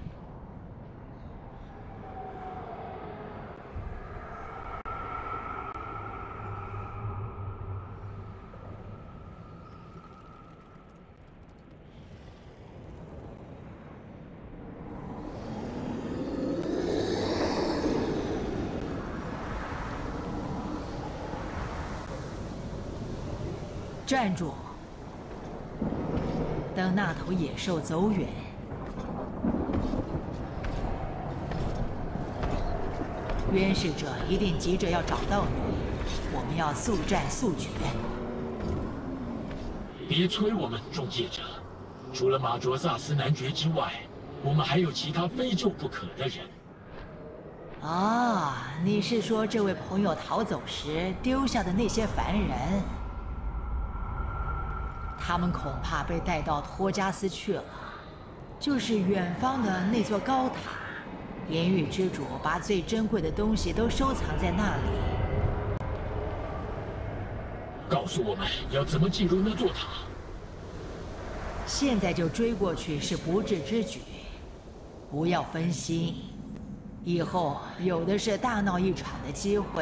站住！等那头野兽走远，冤侍者一定急着要找到你。我们要速战速决。 别催我们，中介者。除了马卓萨斯男爵之外，我们还有其他非救不可的人。 啊，你是说这位朋友逃走时丢下的那些凡人？ 他们恐怕被带到托加斯去了，就是远方的那座高塔。岩域之主把最珍贵的东西都收藏在那里。 告诉我们要怎么进入那座塔。 现在就追过去是不智之举，不要分心，以后有的是大闹一场的机会。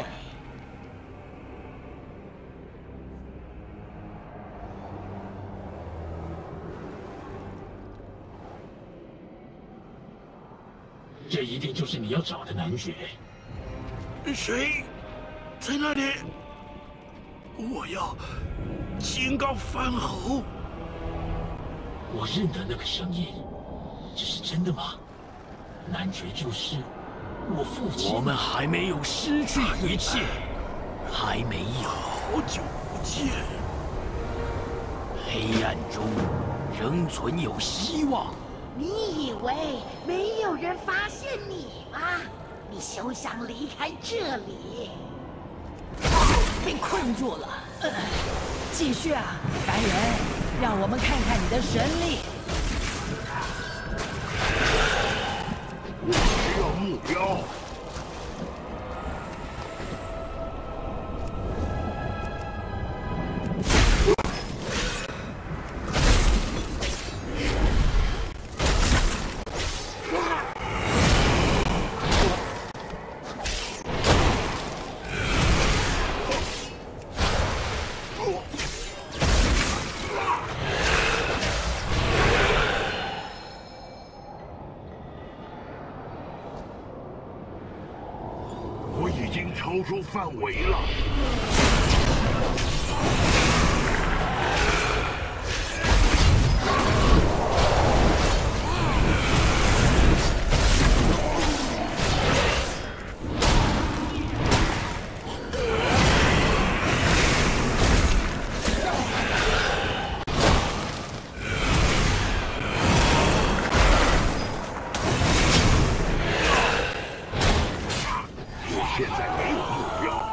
这一定就是你要找的男爵。 谁在那里？我要警告番侯。 我认得那个声音，这是真的吗？男爵就是我父亲。 我们还没有失去一切，还没有。 好久不见。 黑暗中仍存有希望。 你以为没有人发现你吗？你休想离开这里！ 被困住了，呃、继续啊，凡人，让我们看看你的神力。 我需要目标。 啊！ 超出范围了。现在没有目标。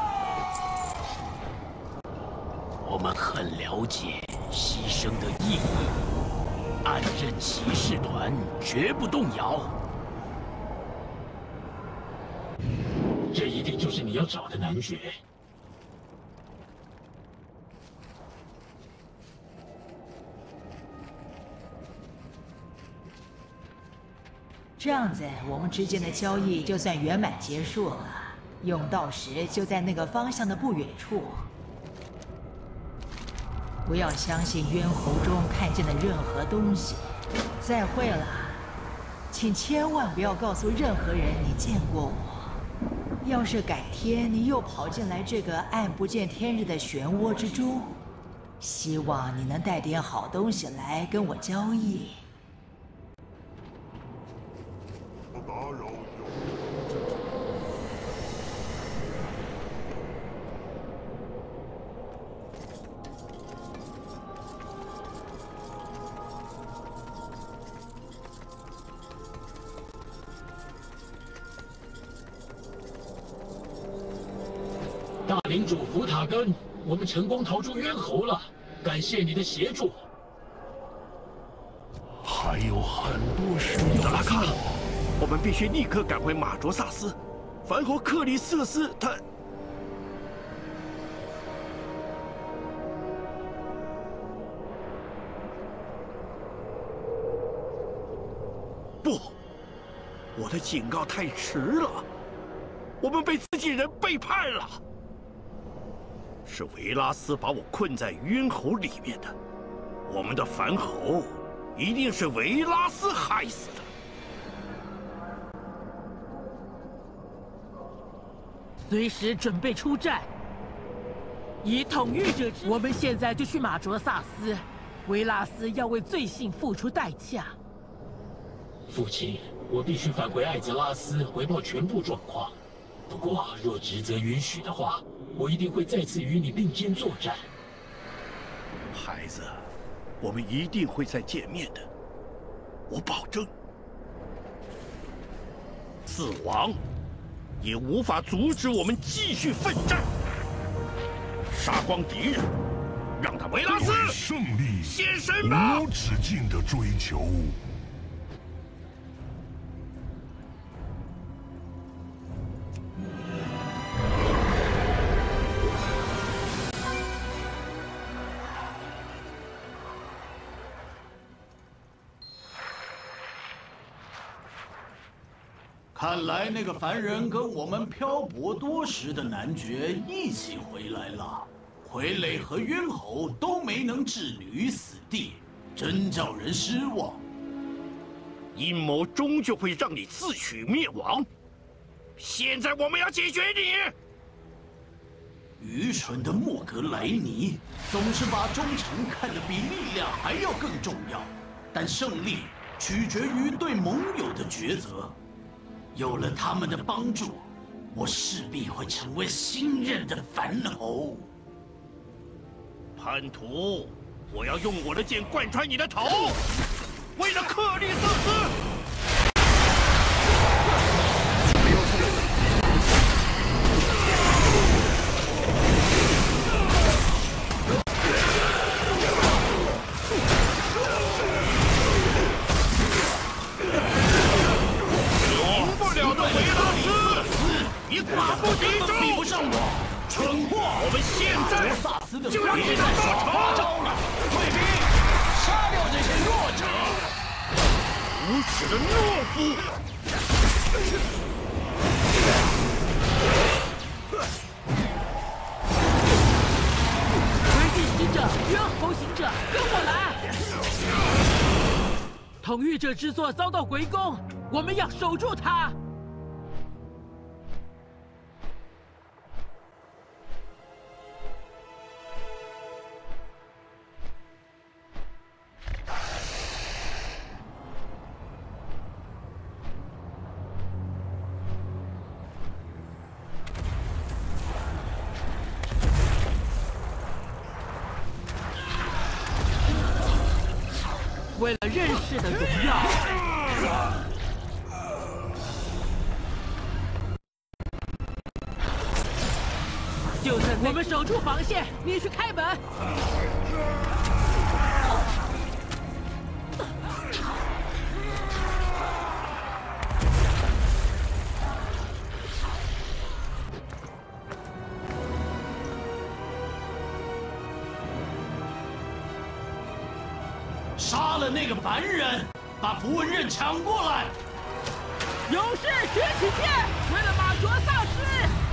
我们很了解牺牲的意义，暗刃骑士团绝不动摇。 这一定就是你要找的男爵。 这样子，我们之间的交易就算圆满结束了。用到时就在那个方向的不远处。不要相信咽喉中看见的任何东西。再会了，请千万不要告诉任何人你见过我。要是改天你又跑进来这个暗不见天日的漩涡之中，希望你能带点好东西来跟我交易。 不打扰。 大领主福塔根，我们成功逃出冤喉了，感谢你的协助。 还有很多事要德拉卡， 做。 我们必须立刻赶回马卓萨斯。反侯克里瑟斯他……不，我的警告太迟了，我们被自己人背叛了。是维拉斯把我困在冤喉里面的，我们的反侯一定是维拉斯害死的。 随时准备出战。以统御者之，我们现在就去马卓萨斯。维拉斯要为罪行付出代价。 父亲，我必须返回艾泽拉斯回报全部状况。不过，若职责允许的话，我一定会再次与你并肩作战。 孩子，我们一定会再见面的，我保证。死亡也无法阻止我们继续奋战，杀光敌人，让他维拉斯对胜利现身吧！ 无止境的追求。 看来那个凡人跟我们漂泊多时的男爵一起回来了，傀儡和冤侯都没能置你于死地，真叫人失望。 阴谋终究会让你自取灭亡。现在我们要解决你！ 愚蠢的莫格莱尼总是把忠诚看得比力量还要更重要，但胜利取决于对盟友的抉择。有了他们的帮助，我势必会成为新任的凡侯。 叛徒，我要用我的剑贯穿你的头，为了克利瑟斯！你寡不敌众， 比不上我，蠢货！ 我们现在就让你报仇！ 了，退兵，杀掉这些弱者！ 无耻的懦夫！ 回地行者，冤侯行者，跟我来！统御者之作遭到围攻，我们要守住它。 为了认识的荣耀。就算我们守住防线，你去开门。 杀了那个凡人，把符文刃抢过来！ 勇士举起剑，为了马卓萨斯！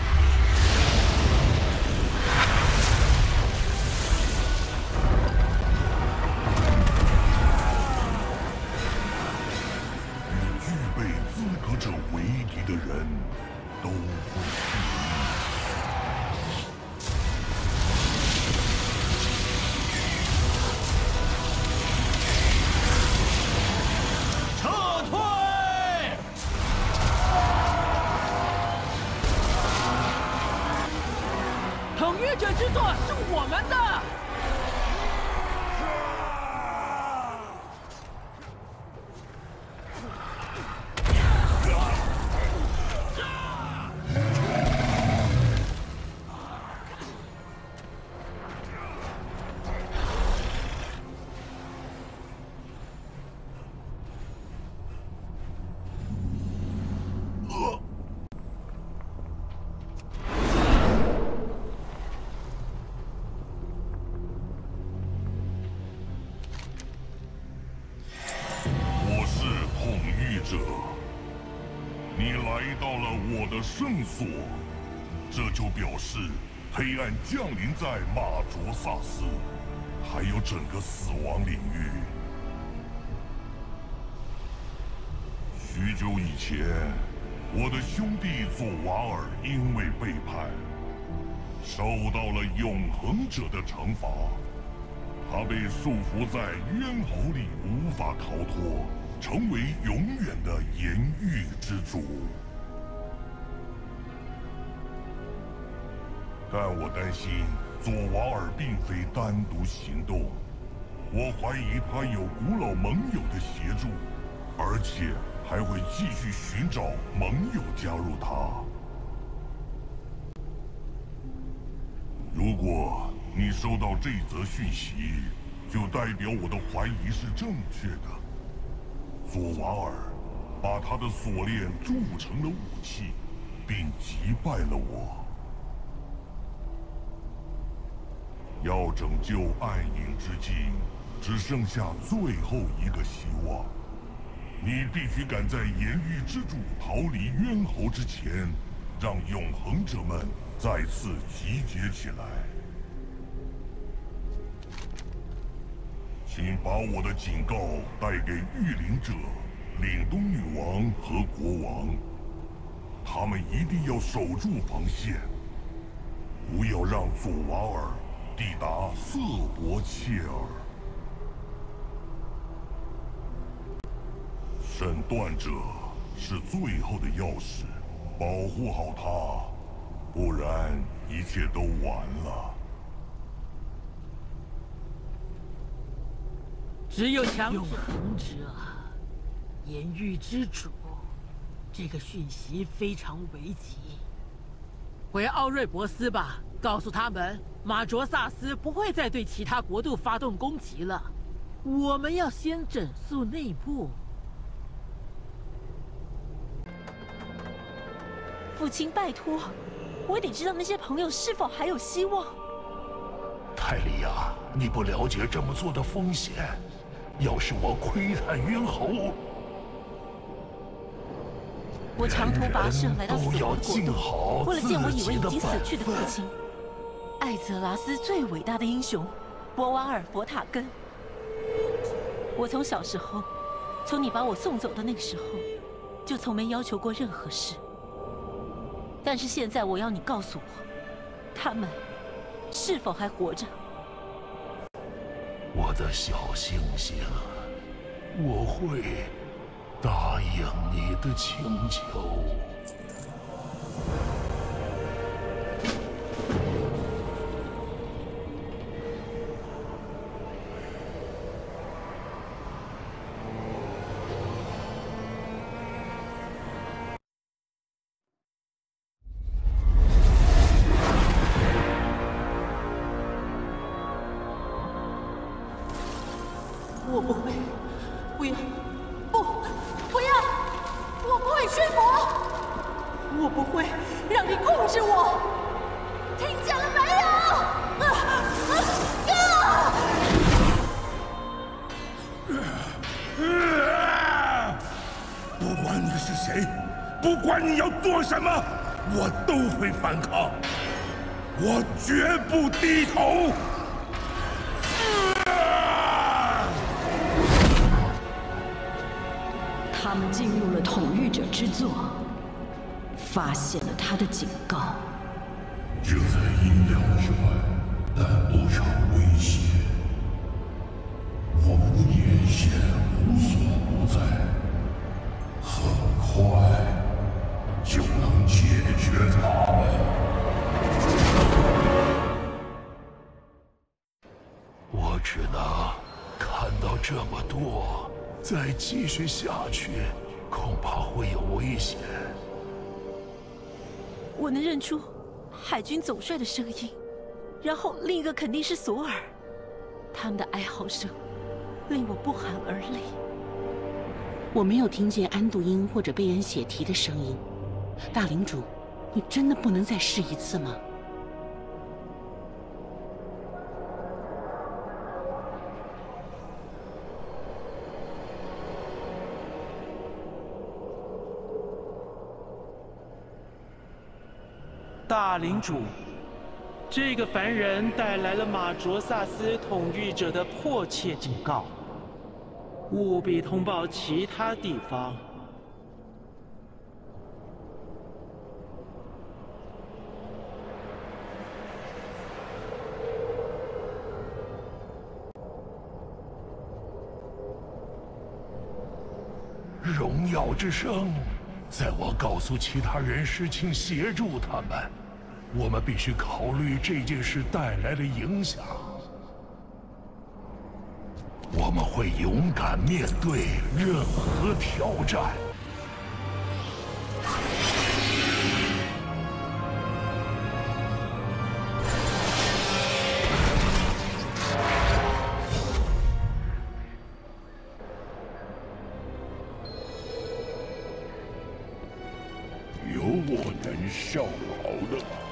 与具备资格者为敌的人，都会去。 这之作是我们的。 你来到了我的圣所，这就表示黑暗降临在马卓萨斯，还有整个死亡领域。许久以前，我的兄弟佐瓦尔因为背叛，受到了永恒者的惩罚，他被束缚在冤喉里，无法逃脱。 成为永远的盐狱之主，但我担心佐瓦尔并非单独行动，我怀疑他有古老盟友的协助，而且还会继续寻找盟友加入他。如果你收到这则讯息，就代表我的怀疑是正确的。 佐瓦尔把他的锁链铸成了武器，并击败了我。要拯救暗影之境，只剩下最后一个希望。你必须赶在盐狱之主逃离冤喉之前，让永恒者们再次集结起来。请把我的警告带给御灵者、凛冬女王和国王，他们一定要守住防线，不要让佐瓦尔抵达瑟伯切尔。审断者是最后的钥匙，保护好他，不然一切都完了。 只有强永恒者，盐狱之主，这个讯息非常危急。回奥瑞博斯吧，告诉他们，马卓萨斯不会再对其他国度发动攻击了。我们要先整肃内部。 父亲，拜托，我得知道那些朋友是否还有希望。 泰利亚，你不了解这么做的风险。 要是我窥探冤喉， 我长途跋涉来到死亡国度，为了见我以为已经死去的父亲，艾泽拉斯最伟大的英雄博瓦尔佛塔根。我从小时候，从你把我送走的那个时候，就从没要求过任何事。但是现在，我要你告诉我，他们是否还活着？ 我的小星星，我会答应你的请求。 不要，不，不要！我不会驯服，我不会让你控制我，听见了没有？啊啊！不管你是谁，不管你要做什么，我都会反抗，我绝不低头。 他们进入了统御者之座，发现了他的警告。 这在意料之外，但不成威胁。我们的眼线无所不在，很快就能解决他们。 我只能看到这么多。 再继续下去，恐怕会有危险。 我能认出海军总帅的声音，然后另一个肯定是索尔，他们的哀嚎声令我不寒而栗。 我没有听见安度因或者贝恩血提的声音。大领主，你真的不能再试一次吗？ 大领主，这个凡人带来了马卓萨斯统御者的迫切警告，务必通报其他地方。 荣耀之声。 在我告诉其他人时，请协助他们。我们必须考虑这件事带来的影响。我们会勇敢面对任何挑战。有我能效劳的吗？